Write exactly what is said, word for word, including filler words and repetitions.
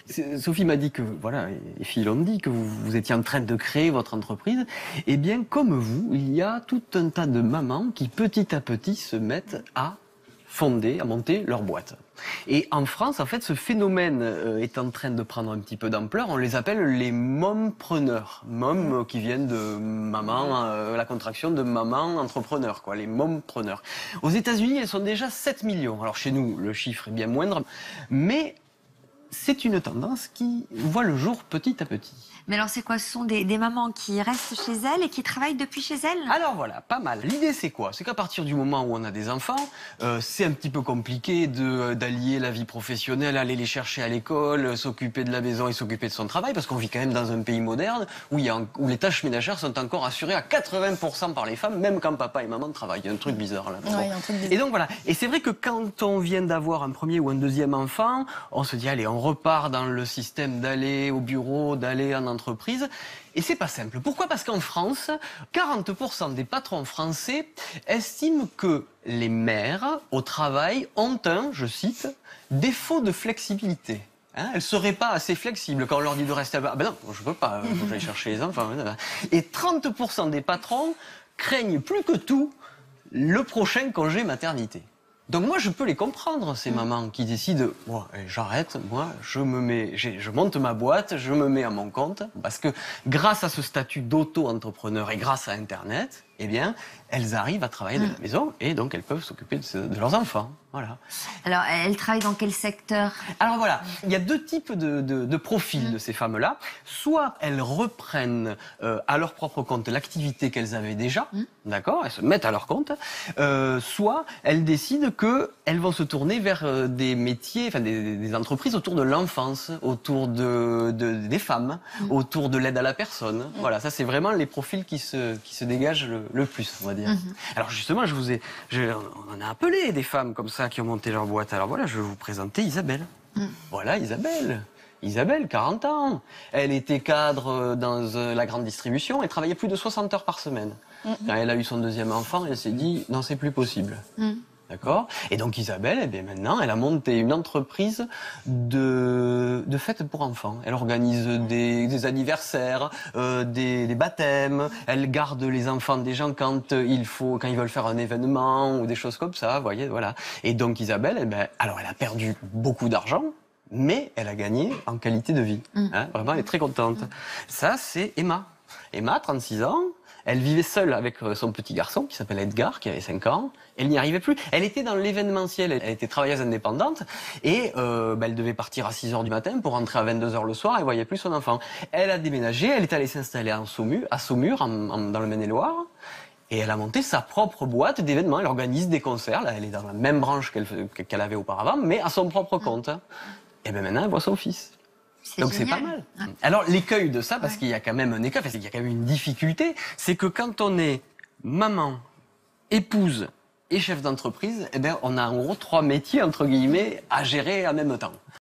Sophie m'a dit que, voilà, les filles l'ont dit, que vous, vous étiez en train de créer votre entreprise. Eh bien, comme vous, il y a tout un tas de mamans qui, petit à petit, se mettent à fonder, à monter leur boîte. Et en France, en fait, ce phénomène euh, est en train de prendre un petit peu d'ampleur. On les appelle les mompreneurs. Mom euh, qui viennent de maman, euh, la contraction de maman entrepreneur, quoi, les mompreneurs. Aux États-Unis, elles sont déjà sept millions. Alors chez nous, le chiffre est bien moindre, mais c'est une tendance qui voit le jour petit à petit. Mais alors c'est quoi? Ce sont des, des mamans qui restent chez elles et qui travaillent depuis chez elles? Alors voilà, pas mal. L'idée c'est quoi? C'est qu'à partir du moment où on a des enfants, euh, c'est un petit peu compliqué de d'allier la vie professionnelle, aller les chercher à l'école, s'occuper de la maison et s'occuper de son travail, parce qu'on vit quand même dans un pays moderne où, il y a, où les tâches ménagères sont encore assurées à quatre-vingts pour cent par les femmes, même quand papa et maman travaillent. Il y a un truc bizarre là. Ouais, un truc bizarre. Et donc voilà. Et c'est vrai que quand on vient d'avoir un premier ou un deuxième enfant, on se dit allez, on repart dans le système d'aller au bureau, d'aller en entreprise. Et c'est pas simple. Pourquoi? Parce qu'en France, quarante pour cent des patrons français estiment que les mères au travail ont un, je cite, défaut de flexibilité. Hein, elles ne seraient pas assez flexibles quand on leur dit de rester à bas. Ah ben non, je peux pas, il faut que j'aille chercher les enfants. Et trente pour cent des patrons craignent plus que tout le prochain congé maternité. Donc moi, je peux les comprendre, ces mamans qui décident, moi, j'arrête, moi, je me mets, je monte ma boîte, je me mets à mon compte, parce que grâce à ce statut d'auto-entrepreneur et grâce à Internet, eh bien, elles arrivent à travailler de la maison et donc elles peuvent s'occuper de, de leurs enfants. Voilà. Alors, elles travaillent dans quel secteur? Alors voilà, il y a deux types de, de, de profils de ces femmes-là. Soit elles reprennent euh, à leur propre compte l'activité qu'elles avaient déjà, mmh. d'accord, elles se mettent à leur compte. Euh, soit elles décident qu'elles vont se tourner vers euh, des métiers, enfin des, des entreprises autour de l'enfance, autour de, de, des femmes, mmh. autour de l'aide à la personne. Mmh. Voilà, ça c'est vraiment les profils qui se, qui se dégagent le, le plus, on va dire. Mmh. Alors justement, je vous ai, je, on en a appelé des femmes comme ça qui ont monté leur boîte. Alors voilà, je vais vous présenter Isabelle. Mmh. Voilà Isabelle. Isabelle, quarante ans. Elle était cadre dans euh, la grande distribution et travaillait plus de soixante heures par semaine. Mmh. Quand elle a eu son deuxième enfant, elle s'est dit non, c'est plus possible. Mmh. D'accord? Et donc Isabelle, eh bien maintenant, elle a monté une entreprise de, de fêtes pour enfants. Elle organise des, des anniversaires, euh, des, des baptêmes. Elle garde les enfants des gens quand il faut, quand ils veulent faire un événement ou des choses comme ça. Vous voyez, voilà. Et donc Isabelle, eh bien, alors elle a perdu beaucoup d'argent, mais elle a gagné en qualité de vie. Mmh. Hein, vraiment, elle est très contente. Mmh. Ça, c'est Emma. Emma, trente-six ans. Elle vivait seule avec son petit garçon qui s'appelle Edgar, qui avait cinq ans. Elle n'y arrivait plus. Elle était dans l'événementiel. Elle était travailleuse indépendante et euh, bah, elle devait partir à six heures du matin pour rentrer à vingt-deux heures le soir. Elle voyait plus son enfant. Elle a déménagé. Elle est allée s'installer en Saumur, à Saumur, en, en, dans le Maine-et-Loire. Et elle a monté sa propre boîte d'événements. Elle organise des concerts. Là, elle est dans la même branche qu'elle qu'elle avait auparavant, mais à son propre compte. Et bien maintenant, elle voit son fils. Donc c'est pas mal. Ah. Alors l'écueil de ça, parce ouais. qu'il y a quand même un écueil, parce qu'il y a quand même une difficulté, c'est que quand on est maman, épouse et chef d'entreprise, eh ben on a en gros trois métiers entre guillemets à gérer en même temps.